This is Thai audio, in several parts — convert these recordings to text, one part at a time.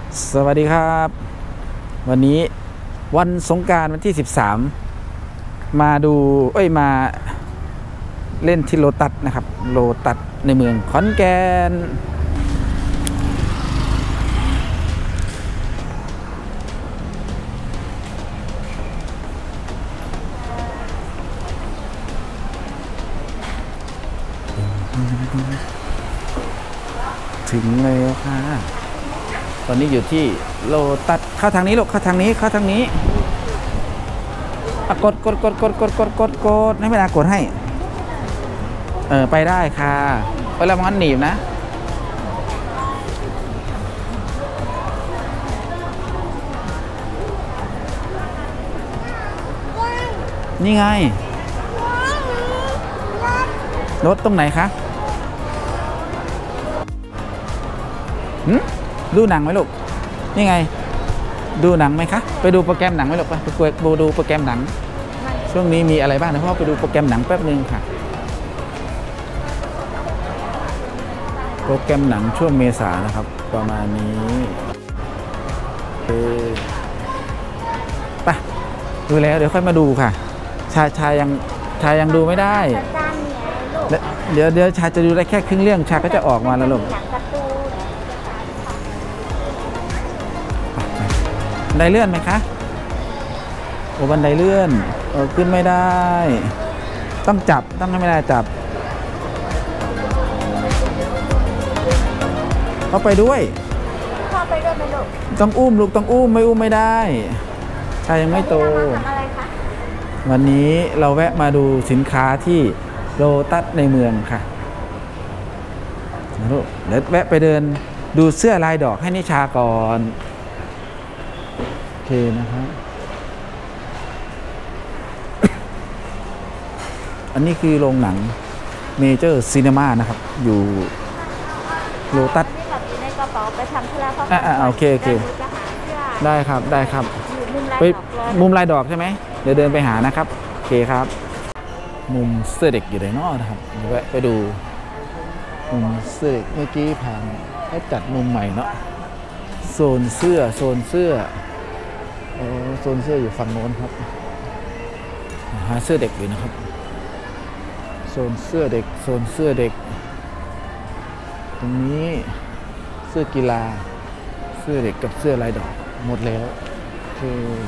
สวัสดีครับวันนี้วันสงกรานต์วันที่13มาดูมาเล่นที่โลตัสนะครับโลตัสในเมืองขอนแก่นถึงแล้วค่ะตอนนี้อยู่ที่โลตัสเข้าทางนี้ลูกเข้าทางนี้เข้าทางนี้กดให้ไม่นากดให้ไปได้ค่ะไปแล้วมันหนีบนะนี่ไงรถตรงไหนคะดูหนังไหมลูกนี่ไงดูหนังไหมคะไปดูโปรแกรมหนังไหมลูกไปดูโปรแกรมหนังช่วงนี้มีอะไรบ้างนะพ่อไปดูโปรแกรมหนังแป๊บนึงค่ะโปรแกรมหนังช่วงเมษานะครับประมาณนี้ไปดูแล้วเดี๋ยวค่อยมาดูค่ะชายยังดูไม่ได้เดี๋ยวชายจะดูได้แค่ครึ่งเรื่องชายก็จะออกมาแล้วลูกบันไดเลื่อนไหมคะโอ้บันไดเลื่อนขึ้นไม่ได้ต้องจับต้องให้ไม่ได้จับเขาไปด้วยพ่อไปด้วยไหมลูกต้องอุ้มลูกต้องอุ้มไม่อุ้มไม่ได้ชายยังไม่โตวันนี้เราแวะมาดูสินค้าที่โลตัสในเมืองค่ะลูกเดี๋ยวแวะไปเดินดูเสื้อลายดอกให้นิชาก่อนโอเคนะครับ อันนี้คือโรงหนังเมเจอร์ซีนีมานะครับอยู่โลตัสในกระเป๋าไปทำธุระเขาโอเคได้ครับได้ครับไปมุมลายดอกใช่ไหมเดี๋ยวเดินไปหานะครับโอเคครับมุมเสื้อเด็กอยู่ไหนนอกนะครับแวะไปดูมุมเสื้อเด็กเมื่อกี้ผ่านให้จัดมุมใหม่เนาะโซนเสื้อโซนเสื้ออยู่ฝั่งโน้นครับหาเสื้อเด็กอยู่นะครับโซนเสื้อเด็กตรงนี้เสื้อกีฬาเสื้อเด็กกับเสื้อลายดอกหมดแล้วโอเค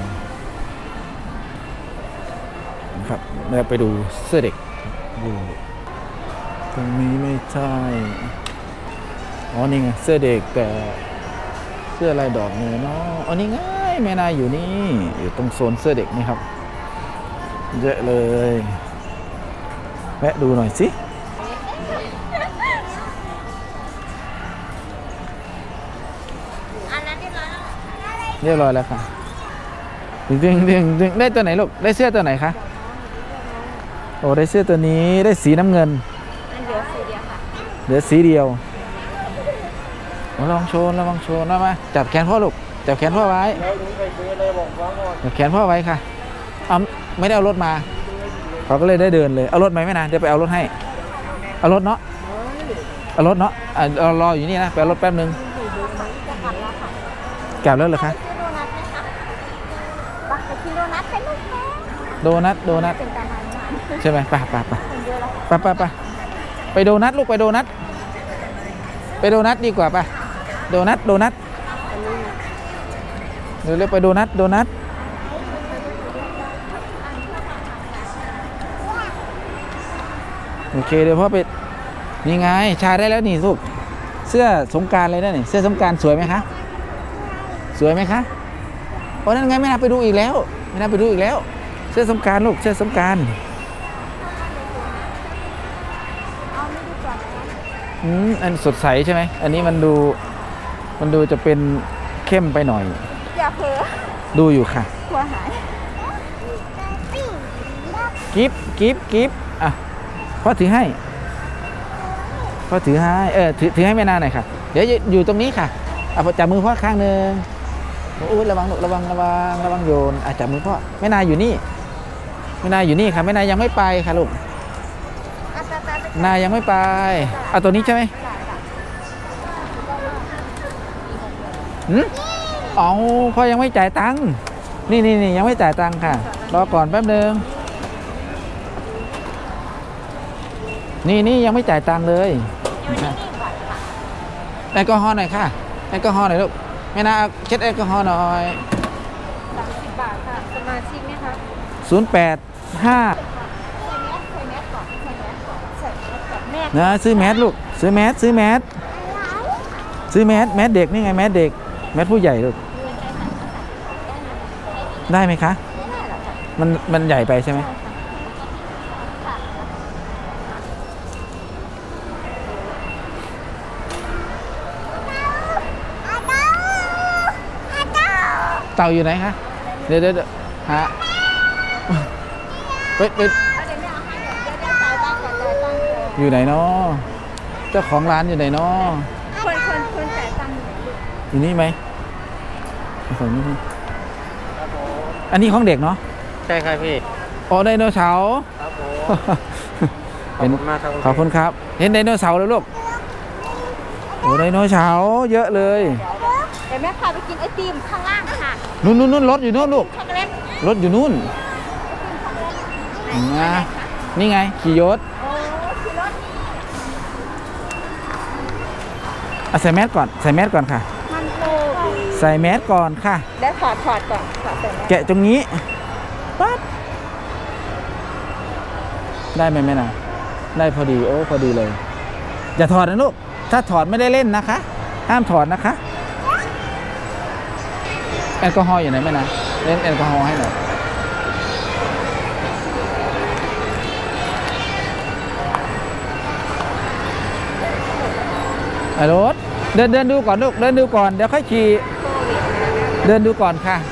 นะครับเราไปดูเสื้อเด็กดูตรงนี้ไม่ใช่นี่ไงเสื้อเด็กแต่เสื้อลายดอกเนี่ยเนาะนี่ง่ายแม่นายอยู่นี่อยู่ตรงโซนเสื้อเด็กนี่ครับเยอะเลยแวะดูหน่อยสิเรียบร้อยแล้วค่ะดึงได้ตัวไหนลูกได้เสื้อตัวไหนคะโอ้ได้เสื้อตัวนี้ได้สีน้ำเงินเหลือสีเดียวค่ะเหลือสีเดียวระวังโชนนะมาจับแขนพ่อลูกจับแขนพ่อไว้จับแขนพ่อไว้ค่ะไม่ได้เอารถมาเขาก็เลยได้เดินเลยเอารถไหมไม่นานเดี๋ยวไปเอารถให้เอารถเนาะรออยู่นี่นะไปเอารถแป๊บนึงกลับแล้วเหรอคะโดนัทใช่ไหมไปไปโดนัทลูกไปโดนัทดีกว่าไปโดนัทเดี๋ยวไปโดนัทโอเคเดี๋ยวพ่อไปนี่ไงชาได้แล้วนี่ลูกเสื้อสงกรานต์เลยนะนี่เสื้อสงกรานต์สวยไหมคะเพราะนั้นไงไม่น่าไปดูอีกแล้วเสื้อสงกรานต์ลูกเสื้อสงกรานต์อันสดใสใช่ไหมอันนี้มันดูจะเป็นเข้มไปหน่อยอย่าเผลอดูอยู่ค่ะกลัวหายกิฟอ่ะพ่อถือให้ถือให้ไม่นานหน่อยค่ะเดี๋ยวอยู่ตรงนี้ค่ะจับมือพ่อข้างหนึ่งระวังโยนจับมือพ่อไม่นานอยู่นี่ค่ะไม่นานยังไม่ไปค่ะลูกนายยังไม่ไปตัวนี้ใช่ไหมอ๋อพ่อยังไม่จ่ายตังค์นี่ยังไม่จ่ายตังค์ค่ะรอก่อนแป๊บนึงนี่ยังไม่จ่ายตังค์เลยแอลกอฮอล์หน่อยค่ะแอลกอฮอล์หน่อยลูกแม่นะเช็ดแอลกอฮอล์หน่อย 30 บาทค่ะสมาชิกไหมคะ 085นะซื้อแมสลูกซื้อแมสแมสเด็กนี่ไงแมสเด็กแมสผู้ใหญ่ลูกได้ไหมคะมันใหญ่ไปใช่ไหมเต่าอยู่ไหนคะเดี๋ยวฮะไปอยู่ไหนเนาะเจ้าของร้านอยู่ไหนเนาะคนจ่ายตังค์อยู่นี่ไหมอันนี้ของเด็กเนาะใช่ครับพี่อ๋อไดโนเสาร์ครับผมขอบคุณครับเห็นไดโนเสาร์แล้วลูกโอ้ไดโนเสาร์เยอะเลยเดี๋ยวแม่พาไปกินไอติมข้างล่างค่ะนู่นรถอยู่นู่นลูกรถอยู่นู่นนี่ไงขี่ยศใส่แมสก่อนค่ะใส่แมสก่อนค่ะแล้วถอดก่อนแกะตรงนี้ปั๊บได้ไหมแม่นะได้พอดีโอ้พอดีเลยอย่าถอดนะลูกถ้าถอดไม่ได้เล่นนะคะห้ามถอดนะคะแอลกอฮอล์อยู่ไหนแม่นะเล่นแอลกอฮอล์ให้หน่อยไอ้รถเดินดูก่อนลูกเดินดูก่อนเดี๋ยวค่อยขี่เดินดูก่อนค่ะ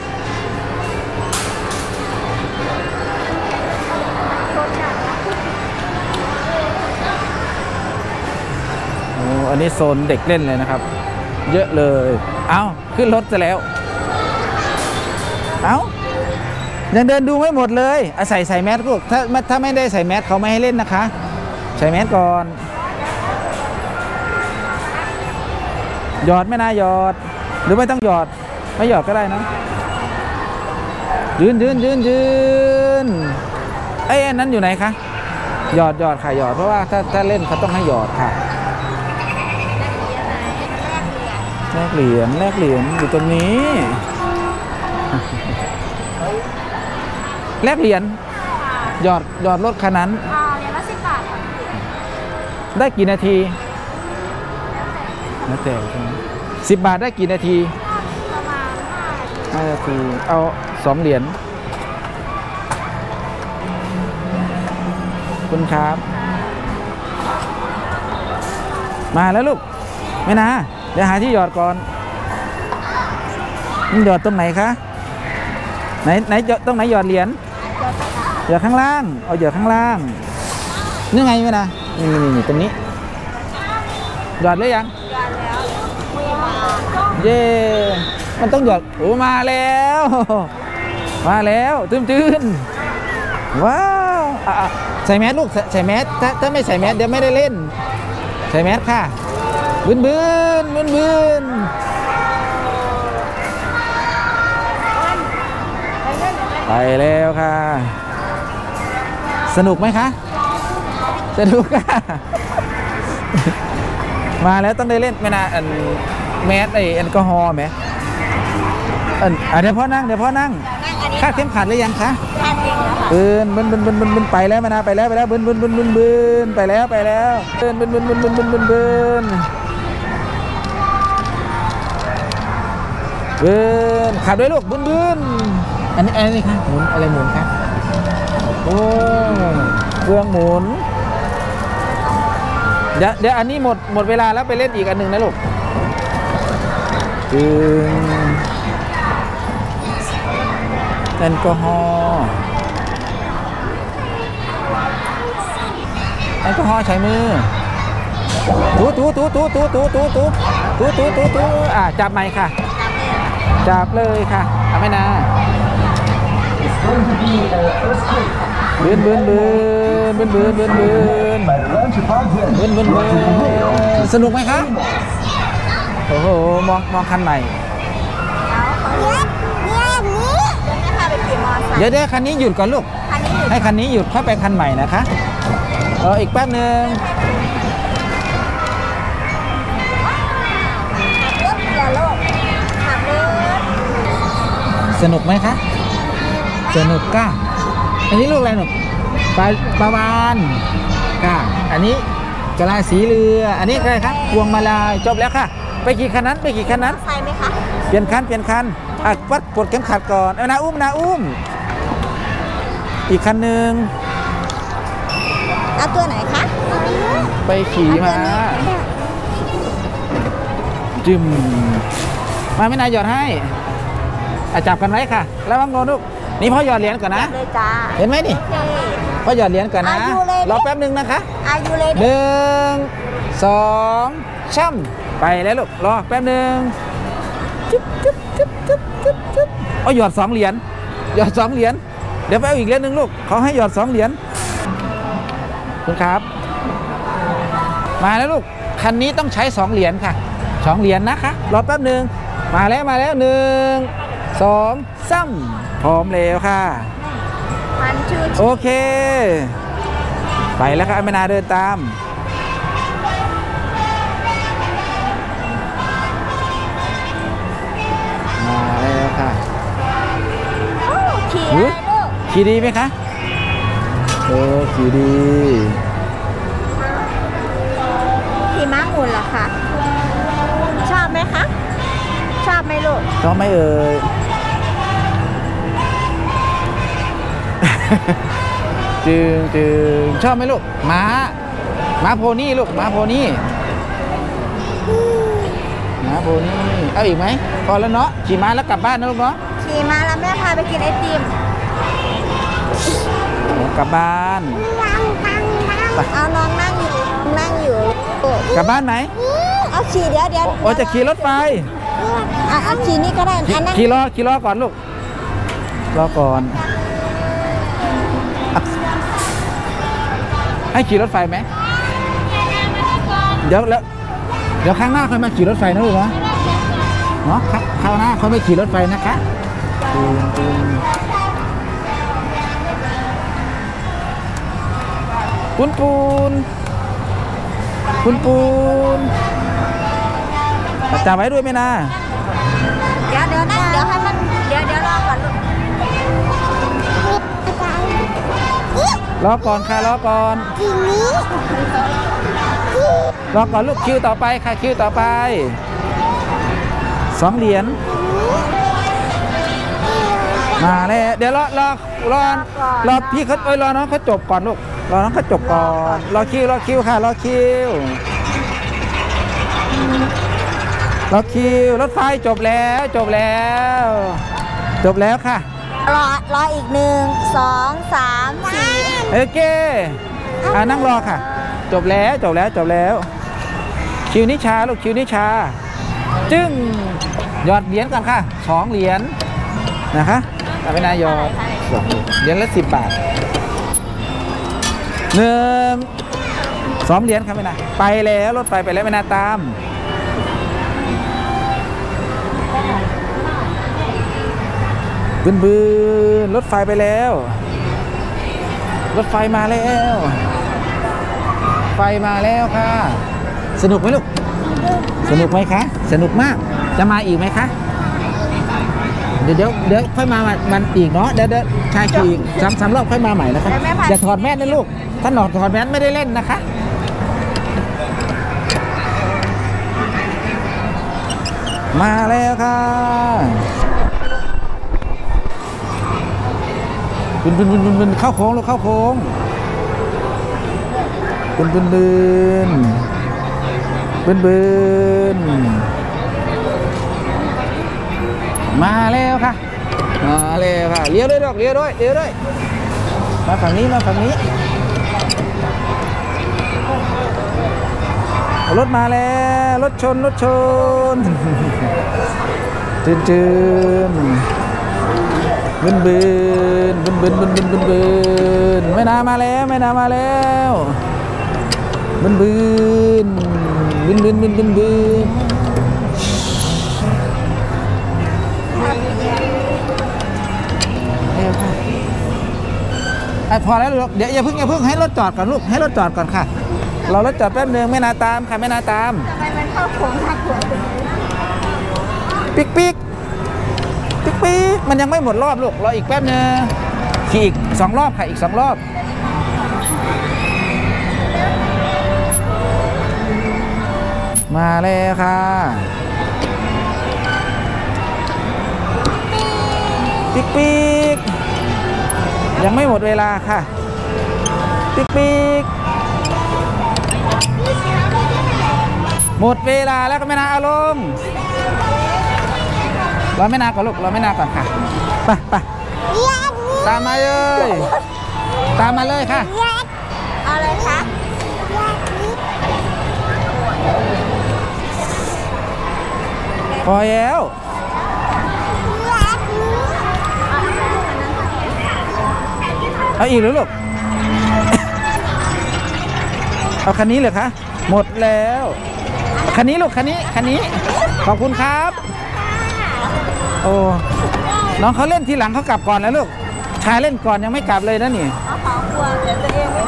โอ้อันนี้โซนเด็กเล่นเลยนะครับเยอะเลยเอาขึ้นรถจะแล้วเอายังเดินดูไม่หมดเลยใส่แมสลูกถ้าไม่ได้ใส่แมสเขาไม่ให้เล่นนะคะใส่แมสก่อนหยอดไม่น่าหยอดหรือไม่ต้องหยอดไม่หยอดก็ได้นะยืนไอ้นั้นอยู่ไหนคะหยอดค่ะหยอดเพราะว่าถ้าเล่นเขาต้องให้หยอดค่ะแลกเหรียญอยู่ตรงนี้แลกเหรียญหยอดรถคันนั้นเหรียญละ10 บาทได้กี่นาทีแล้วแต่ใช่ไหม10 บาทได้กี่นาทีประมาณ 5 นาทีเอา2 เหรียญคุณครับมาแล้วลูกไม่นะเดี๋ยวหาที่หยอดก่อนหยอดตรงไหนคะไหนตรงไหนหยอดเหรียญหยอดข้างล่างเอาหยอดข้างล่างนี่ไงไม่นะนี่ตรงนี้หยอดหรือยังเย่มันต้องหยอดโอ้มาแล้วตื้นว้าวใส่แมสลูกใส่แมสถ้าไม่ใส่แมสเดี๋ยวไม่ได้เล่นใส่แมสค่ะบืนไปแล้วค่ะสนุกไหมคะสนุกค่ะมาแล้วต้องได้เล่นไม่นานแมสแอลกอฮอล์ไหมเดี๋ยวพ่อนั่งคาดเข็มขัดหรือยังคะบึนไปแล้วมานาไปแล้วบึนไปแล้วบึนขับด้วยลูกบึนอันนี้ค่ะหมุนอะไรหมุนคะโอ้เครื่องหมุนเดี๋ยวอันนี้หมดเวลาแล้วไปเล่นอีกอันหนึ่งนะลูกแอลกอฮอล์ใช้มือถูจับไหมค่ะจับเลยค่ะทำให้นะบืนสนุกไหมคะโอ้โหมองคันใหม่ใส่เดี๋ยวคันนี้หยุดก่อนลูกคันนี้อยู่ให้คันนี้หยุดค่อยไปคันใหม่นะคะรออีกแป๊บหนึ่งรถอย่าโลกขับรถสนุกไหมคะสนุกก้าอันนี้ลูกอะไรหนูปลาวานก้าอันนี้กะลาสีเรืออันนี้อะไรคะพวงมาลัยจบแล้วค่ะไปกี่คันนั้นไปกี่คันนั้นใส่ไหมคะเปลี่ยนคันวัดปลดเข็มขัดก่อนเอานาอุ้มอีกคันหนึ่งเอาตัวไหนคะไปขี่มาจึมมาไม่นายหยอดให้จับกันไว้ค่ะแล้วว่างงลูกนี่พ่อหยอดเหรียญก่อนนะเลยจ้าเห็นไหมนี่โอเคพ่อหยอดเหรียญก่อนนะอายุเลยรอแป๊บหนึ่งนะคะอายุเลย 1 2ช่ำไปแล้วลูกรอแป๊บหนึ่งจุ๊บเอาหยอด2 เหรียญหยอด2 เหรียญเดี๋ยวไปเอาอีกเหรียญหนึ่งลูกเขาให้หยอด2 เหรียญคุณครับ มาแล้วลูกคันนี้ต้องใช้2 เหรียญค่ะ2 เหรียญนะคะรอแป๊บหนึ่งมาแล้ว1 2 3พร้อมแล้วค่ะมันชื่อโอเคไปแล้วค่ะไม่นาเดินตามมาแล้วค่ะขี่อะไรลูกขี่ดีไหมคะขี่ดีขี่ม้าหมุนเหรอคะชอบไหมคะ ชอบไหมลูกชอบไหมเอ่ย จึงชอบไหมลูกม้าโพนี่ลูกม้าโพนี่เอาอีกไหมพอแล้วเนาะขี่ม้าแล้วกลับบ้านนะลูกเนาะขี่ม้าแล้วแม่พาไปกินไอติมกลับบ้านเอาน้องนั่งอยู่ลูกกลับบ้านไหมเอาขี่เดี๋ยวโอ้จะขี่รถไฟเอาขี่นี่ก็ได้อันนั้นขี่รอก่อนลูกรอก่อนอ่ะให้ขี่รถไฟไหมเดี๋ยวข้างหน้าค่อยมาขี่รถไฟนะลูกนะเนาะข้างหน้าค่อยไปขี่รถไฟนะคะปูนจับไว้ด้วยไหมนะเดี๋ยวนั่งเดี๋ยวให้มันเดี๋ยวรอก่อนลูกรอก่อนค่ะรอก่อนลูกคิวต่อไปค่ะคิวต่อไป2 เหรียญมาแล้วเดี๋ยวรอพี่เขารอน้องเขาจบก่อนลูกรอน้องเขาจบก่อนรอคิวค่ะรอคิวรถไฟจบแล้วค่ะรออีก1 2 3 4 โอเคนั่งรอค่ะจบแล้วคิวนิชาลูกคิวนิชาจึ้งหยอดเหรียญกันค่ะ2 เหรียญนะคะแต่ไม่นายหยอดเหรียญละ10 บาท2 เหรียญครับไม่นาไปแล้วรถไฟไปแล้วไม่นาตามบืนรถไฟไปแล้วรถไฟมาแล้วค่ะสนุกไหมลูกสนุกไหมคะสนุกมากจะมาอีกไหมคะเดี๋ยวค่อยมามันอีกเนาะเดี๋ยวชายขี่อีก3 รอบค่อยมาใหม่นะคะอย่าถอดแมสนะลูกถ้าถอดแมสไม่ได้เล่นนะคะมาแล้วค่ะบึนเข้าโค้งลูกเข้าโค้งบึนมาแล้วค่ะเลี้ยวด้วยมาฝั่งนี้รถมาแล้วรถชนจืนบึนไม่นามาแล้วบึนพอแล้วลูกเดี๋ยวอย่าเพิ่งให้รถจอดก่อนลูกให้รถจอดก่อนค่ะเรารถจอดแป๊บนึงไม่นาตามค่ะไม่นาตามทำไมมันเข้าโค้งหักหัวไปเลยปิ๊กมันยังไม่หมดรอบลูกรออีกแป๊บนึงขี่อีก2 รอบค่ะอีก2 รอบมาแล้วค่ะปิ๊กยังไม่หมดเวลาค่ะปิ๊กหมดเวลาแล้วก็ไม่นาเอาลงรอไม่นานก่อนลูกรอไม่นานก่อนค่ะไปตามมาเลยค่ะเอาเลยคะพอแล้วเอาอีกหรือลูก เอาคันนี้เลยคะหมดแล้วคันนี้ลูกคันนี้ขอบคุณครับโอ้น้องเขาเล่นทีหลังเขากลับก่อนแล้วลูกชายเล่นก่อนยังไม่กลับเลยนะนี่เอาของกลัวเดี๋ยวตัวเองไม่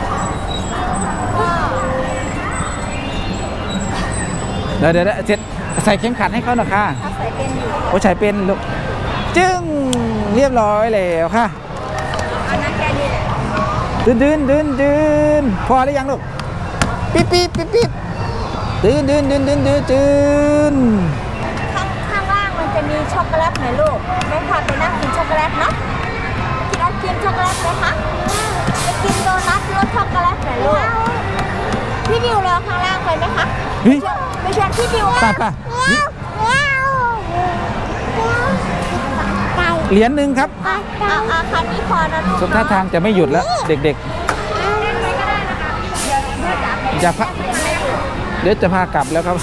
เดี๋ยวเสร็จใส่เข็มขัดให้เขาหน่อยค่ะถ้าใส่เป็นอยู่โอ้ใส่เป็นลูกจึ้งเรียบร้อยแล้วค่ะอันนั้นแค่นี้แหละดืนพอหรือยังลูกปิ๊บดืนข้างล่างมันจะมีช็อกโกแลตไหมลูกไม่พาไปนั่งกินช็อกโกแลตเนาะกินช็อกโกแลตไหมคะไปกินโดนัทรสช็อกโกแลตไหมลูกพี่ดิวรอข้างล่างไปไหมคะไปชวนพี่ดิวป่ะเหรียญหนึ่งครับคันนี้พอนะลูกสุดท่าทางจะไม่หยุดแล้วเด็กๆจะพาเดี๋ยวจะพากลับแล้วครับ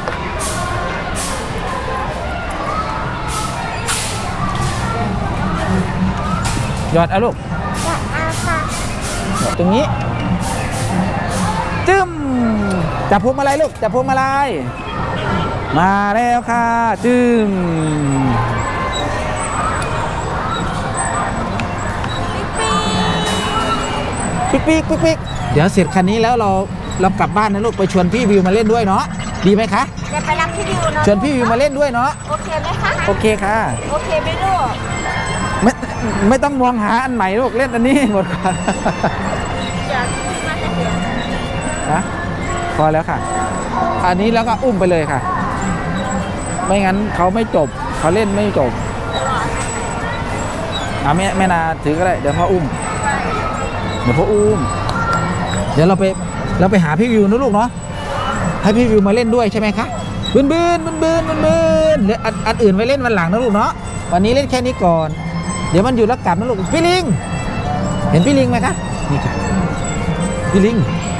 หยอดเอาลูกตรงนี้จึ้มจับพวงมาลัยลูกจับพวงมาลัยมาแล้วค่ะจึ้มปิ๊กเดี๋ยวเสร็จคันนี้แล้วเรากลับบ้านนะลูกไปชวนพี่วิวมาเล่นด้วยเนาะดีไหมคะจะไปรับพี่ดิวเนาะชวนพี่วิวมาเล่นด้วยเนาะโอเคไหมคะโอเคค่ะโอเคไหมลูกไม่ต้องมองหาอันใหม่ลูกเล่นอันนี้หมดก่อนอยากมาจะเห็นนะพอแล้วค่ะ อันนี้แล้วก็อุ้มไปเลยค่ะ ไม่งั้นเขาไม่จบเขาเล่นไม่จบแม่นาถือก็ได้เดี๋ยวพ่ออุ้มเดี๋ยวเราไปหาพี่วิวนะลูกเนาะให้พี่วิวมาเล่นด้วยใช่ไหมคะบืนเดี๋ยวอันอื่นไว้เล่นวันหลังนะลูกเนาะวันนี้เล่นแค่นี้ก่อนเดี๋ยวมันอยู่แล้วกลับนะลูกพี่ลิงเห็นพี่ลิงไหมคะนี่ค่ะพี่ลิง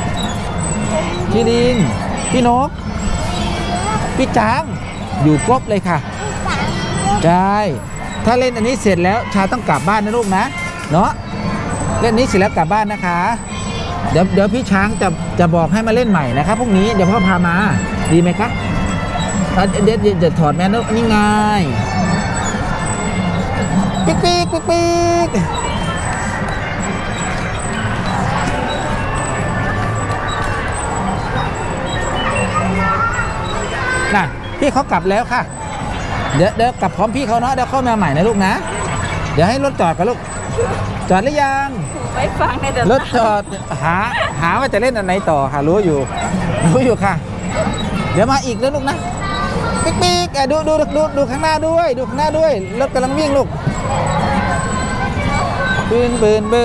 พี่นกพี่จางอยู่ครบเลยค่ะใช่ถ้าเล่นอันนี้เสร็จแล้วชาต้องกลับบ้านนะลูกนะเนาะเล่นนี้เสร็จแล้วกลับบ้านนะคะเดี๋ยวพี่ช้างจะบอกให้มาเล่นใหม่นะครับพรุ่งนี้เดี๋ยวพ่อพามาดีไหมคะเดี๋ยวถอดแมสแล้วนี่ไงปิ๊กน่ะพี่เขากลับแล้วค่ะเดี๋ยวกลับพร้อมพี่เขาเนาะเดี๋ยวเข้ามาใหม่นะลูกนะเดี๋ยวให้รถจอดกันลูกจอดหรือยังไม่ฟังในเดี๋ยวรถจอดหาว่าจะเล่นอันไหนต่อค่ะรู้อยู่ค่ะเดี๋ยวมาอีกแล้วลูกนะปิ๊กดูข้างหน้าด้วยรถกำลังวิ่งลูกปืน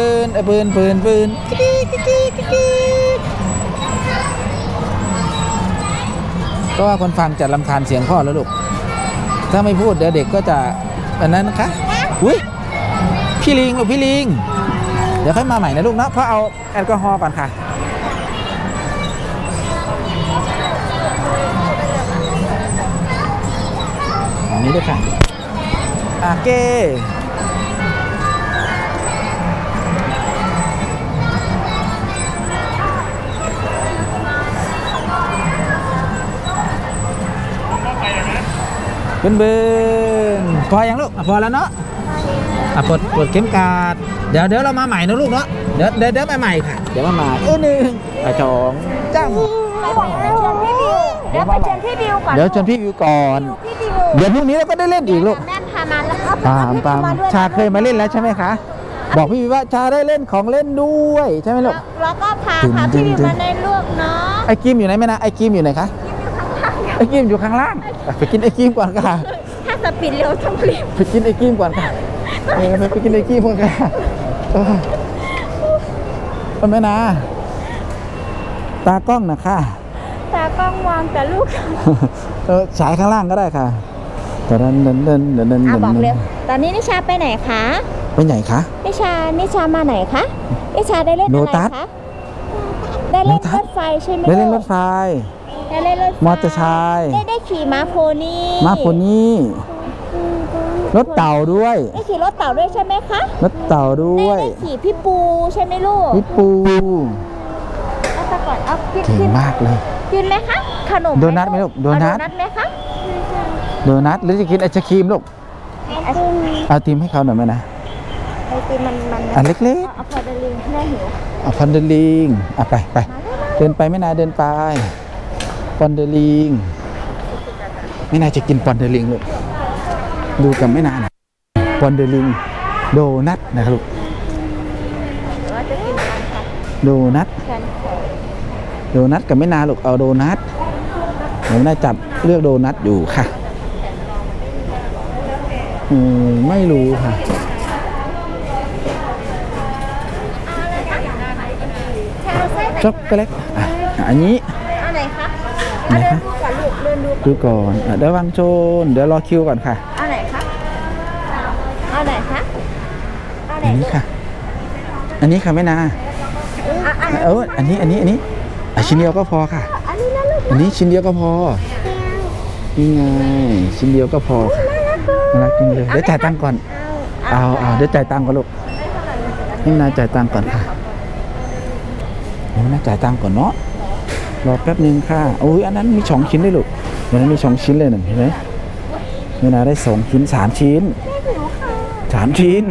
ก็ว่าคนฟังจะรำคาญเสียงพ่อแล้วลูกถ้าไม่พูดเดี๋ยวเด็กก็จะอันนั้นนะคะอุ้ยพี่ลิงเดี๋ยวค่อยมาใหม่นะลูกนะเพราะเอาแอลกอฮอล์ก่อนค่ะอันนี้ด้วยค่ะโอเคเบิร์นพอยังลูกพอแล้วเนาะปลดเข็มกลัดเดี๋ยวเรามาใหม่นะลูกเนาะเดี๋ยวมาใหม่ค่ะเดี๋ยวมาใหม่หนึ่งสองจ้ำเดี๋ยวไปเชิญพี่บิวก่อนเดี๋ยวชวนพี่วิวก่อนพี่บิวเดี๋ยวพรุ่งนี้เราก็ได้เล่นอีกลูกแม่พามาแล้วก็ปามชาเคยมาเล่นแล้วใช่ไหมคะบอกพี่วิวว่าชาได้เล่นของเล่นด้วยใช่ไหมลูกแล้วก็พาพี่บิวมาในลูกเนาะไอ้กิมอยู่ไหนแม่นะไอ้กิมอยู่ไหนคะไอ้กิมอยู่ข้างล่างไปกินไอ้กิมก่อนค่ะถ้าสปีดเร็วต้องรีบไปกินไอ้กิมก่อนค่ะไปกินไอ้กิมก่อนค่ะแม่นะตากล้องนะค่ะตากล้องวางแต่ลูกฉายข้างล่างก็ได้ค่ะเดินบอกเร็วตอนนี้นิชาไปไหนคะไปไหนคะนิชามาไหนคะนิชาได้เล่นอะไรคะได้เล่นรถไฟใช่ไหมได้เล่นรถไฟได้เล่นรถไฟมอเตอร์ไซค์ได้ขี่ม้าโพนี่ม้าโพนี่รถเต่าด้วยได้ขี่รถเต่าด้วยใช่ไหมคะรถเต่าด้วยได้ขี่พี่ปูใช่ไหมลูกพี่ปูเอาตะก่อนเอากินเก่งมากเลยกินไหมคะขนมโดนัทไหมลูกโดนัทเอาโดนัทไหมคะโดนัทหรือจะกินไอศครีมลูกไอติมเอาติมให้เขาหน่อยไหมนะไอติมมันอันเล็กเอาพอดลิงแม่หิวๆเอาพอนเดลิงเอาไปเดินไปไม่นานเดินไปปอนเดลิงไม่นานจะกินปอนเดลิงลูกดูกันไม่นานปอนเดลิงโดนัทนะครับลูกหรือว่าจะกินกันค่ะโดนัทแฟนขอโดนัทกับไม่นานลูกเอาโดนัทผมน่าจับเลือกโดนัทอยู่ค่ะไม่รู้ค่ะช็อกโกแลตอันนี้เอาไหนคะเอาเดินดูก่อนลูกเดินดูดูก่อนเดี๋ยววางโจนเดี๋ยวรอคิวก่อนค่ะเอาไหนคะเอาไหนคะเอาไหนอันนี้ค่ะ อันนี้ค่ะไม่นาอันนี้ชิ้นเดียวก็พอค่ะอันนี้นะลูกอันนี้ชิ้นเดียวก็พอนี่ไงชิ้นเดียวก็พอค่ะน่ารักจริงเลยเดี๋ยวจ่ายตังค์ก่อนเอาเดี๋ยวจ่ายตังค์ก่อนลูกให้นาจ่ายตังค์ก่อนค่ะเดี๋ยวนาจ่ายตังค์ก่อนเนาะรอแป๊บนึงค่ะโอ้ยอันนั้นมี2ชิ้นเลยลูกวันนั้นมี2ชิ้นเลยหนึ่งเห็นไหมเวลาได้2ชิ้น3ชิ้น3ชิ้น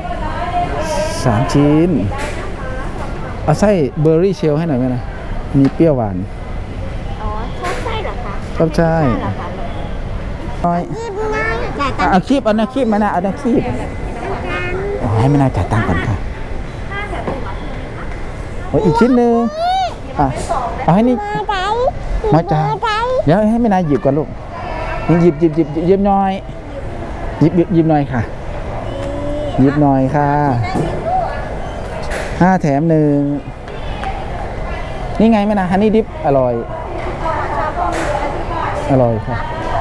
3ชิ้นเอาไส้เบอร์รี่เชลให้หน่อยไหมนะมีเปรี้ยวหวานอ๋อชอบไส้เหรอคะชอบใช่น้อยจ่ายตังค์เอาคีบเอานะคีบมานะเอานะคีบให้ไม่น่าจ่ายตังค์ก่อนค่ะโอ้ยอีกชิ้นหนึ่งเอาให้นี่มาจ่ายเดี๋ยวให้ไม่น่าหยิบก่อนลูกหยิบหน่อยหยิบหน่อยค่ะหยิบหน่อยค่ะ5 แถม 1นี่ไงไม่นะฮันนี่ดิฟอร่อยค่ะ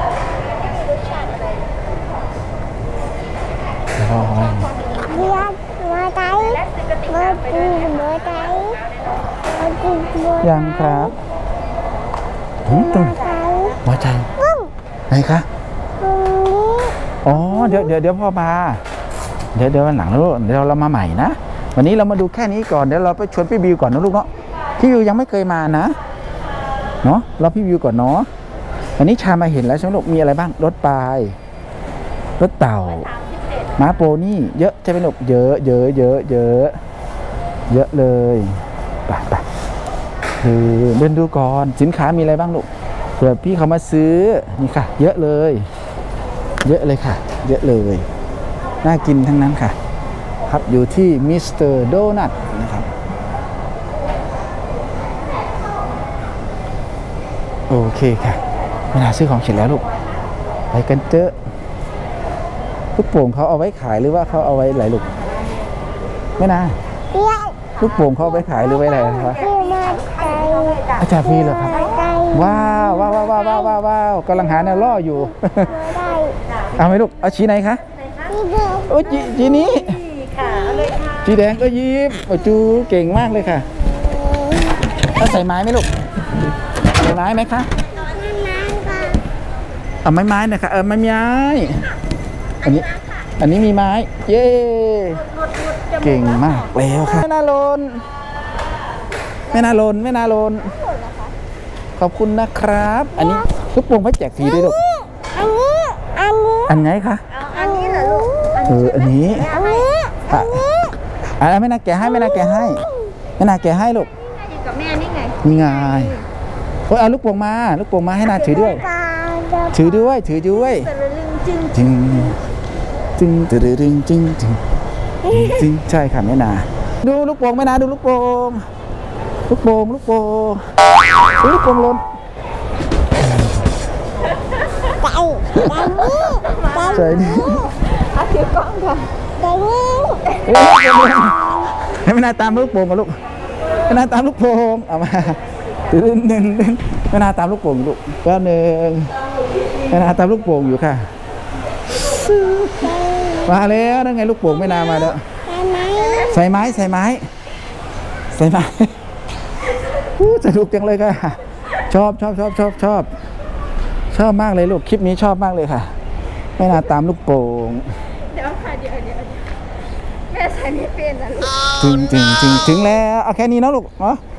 ยังครับตรงหัวใจไหนคะอ๋อเดี๋ยวพ่อมาเดี๋ยววันหลังแล้วเดี๋ยวเรามาใหม่นะวันนี้เรามาดูแค่นี้ก่อนเดี๋ยวเราไปชวนพี่บิวก่อนนะลูกเนาะพี่บิวยังไม่เคยมานะเนาะเราพี่บิวก่อนเนาะวันนี้ชามาเห็นแล้วใช่ไหมลูกมีอะไรบ้างรถปลายรถเต่าม้าโปนี่เยอะใช่ไหมลูกเยอะเลยไปเดินดูก่อนสินค้ามีอะไรบ้างลูกเผื่อพี่เขามาซื้อนี่ค่ะเยอะเลยค่ะเยอะเลยน่ากินทั้งนั้นค่ะครับอยู่ที่มิสเตอร์โดนัทนะครับโอเคค่ะเวลาซื้อของเสร็จแล้วลูกไปกันเจอะลูกโป่งเขาเอาไว้ขายหรือว่าเขาเอาไว้อะไรลูกไม่นะลูกโป่งเขาเอาไว้ขายหรือไว้อะไรครับอาจารย์ฟรีเหรอครับว้าวกำลังหาแนวล่ออยู่ เอาไหมลูกเอาชี้ไหนคะโอ้จีนี้จีแดงก็ยิบจูเก่งมากเลยค่ะเอาใส่ไม้ไหมลูกใส่ไม้ไหมคะเอาไม้นะคะไม้อันนี้มีไม้เย้เก่งมากแล้วค่ะแม่นาโลนขอบคุณนะครับอันนี้ลูกโป่งให้แจกฟรีด้วยลูกอันไหนคะอันนี้เหรอลูกอันอันนี้อันนี้อะไรไม่น่าแกะให้ไม่น่าแกะให้ไม่น่าแกะให้ลูกอยู่กับแม่นี่ไงนี่ไงโอ้ยเอาลูกโป่งมาลูกโป่งมาให้นาถือด้วย ถือด้วยถือด้วยแต่ละลึงจึงจึงจึงจึงจึงจึงจึงจึงใช่ค่ะแม่นาดูลูกโป่งแม่นาดูลูกโป่งลูกโป่งลูกโป่งลูกโป่งหล่นใช่ดิเอาถือกล้องค่ะแต่ลูกให้แม่นาตามลูกโป่งมาลูกแม่นาตามลูกโป่งเอามาตื่นหนึ่งแม่นาตามลูกโป่งลูกแป๊บหนึ่งแม่นาตามลูกโป่งอยู่ค่ะมาแล้วนั่นไงลูกโป่งแม่นามาแล้วใส่ไม้ใส่ไม้ใส่ไม้สนุกจังเลยค่ะชอบมากเลยลูกคลิปนี้ชอบมากเลยค่ะแม่นาตามลูกโป่งเดี๋ยวค่ะเดี๋ยวแม่ใส่ไม่เป็นนะลูกถึงแล้วเอาแค่นี้นะลูกเนาะ